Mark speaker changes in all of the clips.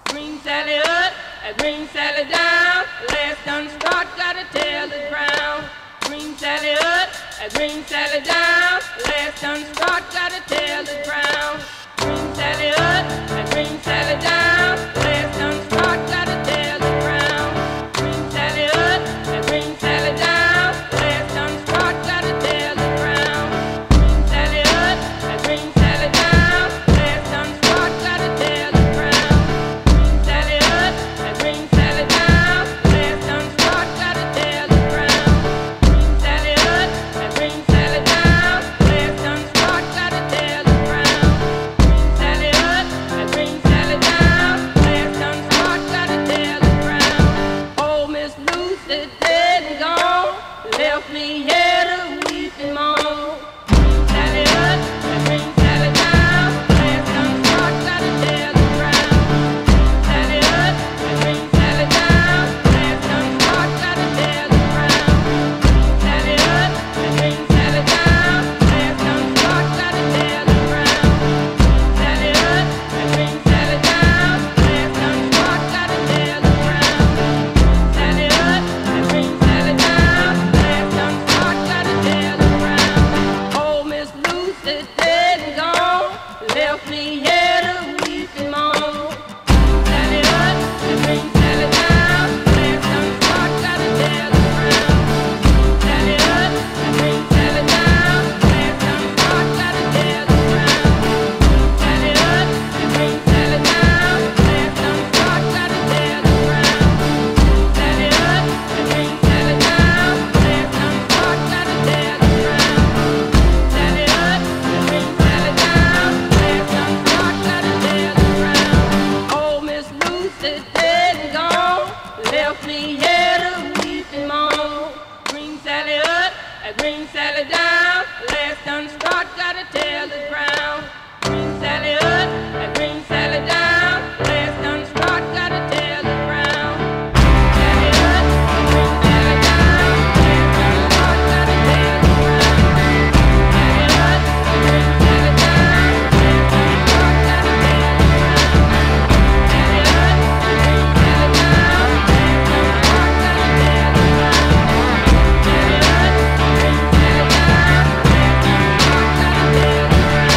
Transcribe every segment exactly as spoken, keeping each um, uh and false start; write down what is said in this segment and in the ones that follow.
Speaker 1: Green Sally up, a green Sally down. Last done start, gotta tell the ground. Green Sally up, a green Sally down. Last done start, gotta tell the ground. Green Sally up, a green Sally down. Last done start, gotta tell the ground. Green Sally up, a green Sally down. Last done start, gotta tell the ground. Green Sally up, a green Sally down. Last done start, gotta tell the ground. Green Sally up, a green Sally down. Last done start, gotta tell the ground. Green Sally up, a green Sally down. Last done start, gotta tell the ground. Green Sally up, a green Sally down. Last done start, gotta tell the ground. Old Miss Lucy dead and gone, left me here to weep and moan. Green Sally up, a green Sally down. Last done start, gotta tell the ground. Green Sally up, a green Sally down. Last done start, gotta tell the ground. Green Sally up, a green Sally down. Last done start, gotta tell the ground. Green Sally up, a green Sally down. Last done start, gotta tell the ground. Green Sally up, a green Sally down. Last done start, gotta tell the ground. Old Miss Lucy dead and gone, left me here to weep and moan. Green Sally up, a green Sally down. Last done start, gotta tell the ground. Green Sally up, a green Sally down. Last done start, gotta tell the ground. Green Sally up, a green Sally down. Last done start, gotta tell the ground. Green Sally up, a green Sally down. Last done start, gotta tell the ground. Green Sally up, a green Sally down. Last done start, gotta tell the ground. Old Miss Lucy dead and gone, left me here to weep and moan. Green Sally up, a green Sally down. Last done start, gotta tell the ground. Green Sally up, a green Sally down. Last done start, gotta tell the ground. Green Sally up, a green Sally down. Last done start, gotta tell the ground. Green Sally up, a green Sally down. Last done start, gotta tell the ground. Green Sally up, a green Sally down. Last done start, gotta tell the ground. Green Sally up, a green Sally down. Last done start, gotta tell the ground.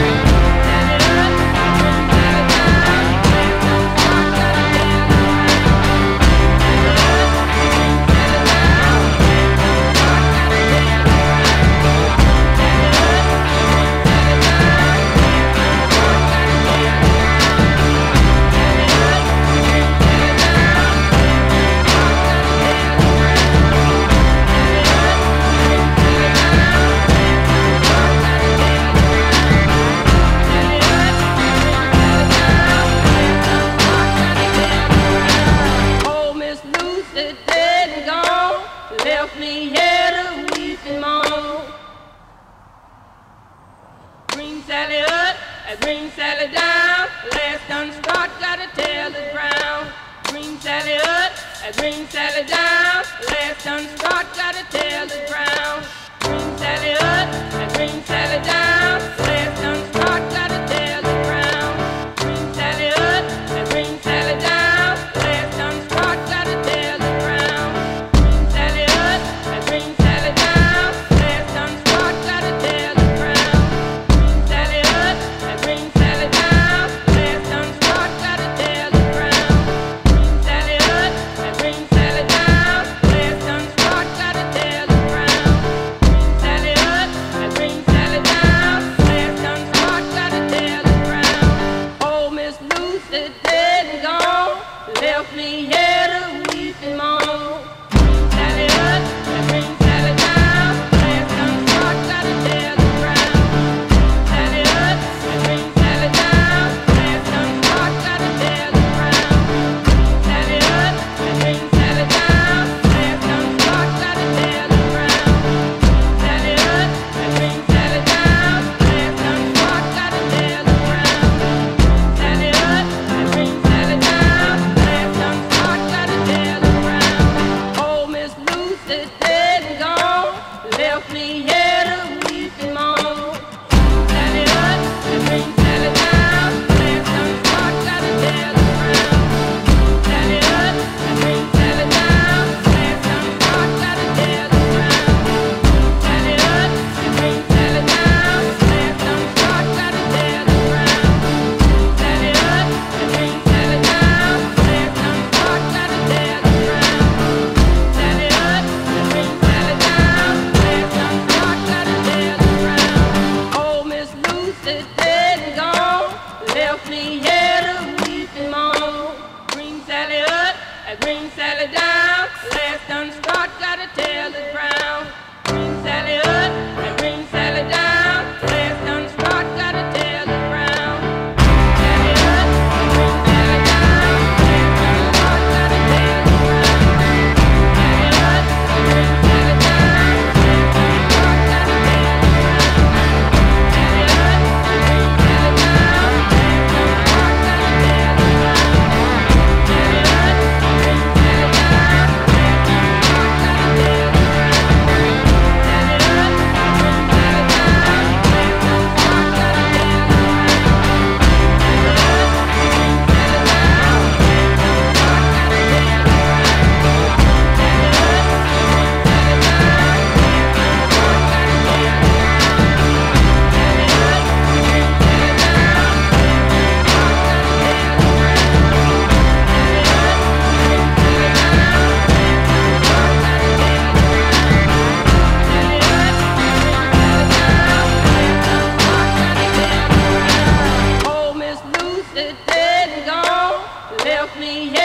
Speaker 1: Green Sally up, a green Sally down. Last done start, gotta tell the ground. Green Sally up, a green Sally down. Last done start, gotta tell the ground. Green Sally up, a green Sally down. Last done start, gotta tell the ground. Green Sally up, a green Sally down. Last done start, gotta tell the ground. Green Sally up, a green Sally down. Last done start, gotta tell the ground. Green Sally up, a green Sally down. Last done start, gotta tell the ground. Old Miss Lucy dead and gone, left me here to weep and moan. Green Sally up, a green Sally down. Last done start, gotta tell the ground. Green Sally up, a green Sally down. Last done start, gotta tell the ground. Green Sally up, a green Sally down. Last done start, gotta tell the ground. Green Sally up, a green Sally down. Last done start, gotta tell the ground. Green Sally up, a green Sally down. Last done start, gotta tell the ground. Green Sally up, a green Sally down. Last done start, gotta tell the ground. Green Sally up, a green Sally down. Last done start, gotta tell the ground. Green Sally up, a green Sally down. Last done start, gotta tell the ground. Old Miss Lucy dead and gone, left me here to weep and moan. Green Sally up, a green Sally down. Last done start, gotta tell the ground. Green Sally up, a green Sally down. Last done start, gotta tell the ground. Green Sally up, a green Sally down. Last done start, gotta tell the ground. Green Sally up, a green Sally down. Last done start, gotta tell the ground. Green Sally up, a green Sally down. Last done start, sister dead and gone, left me here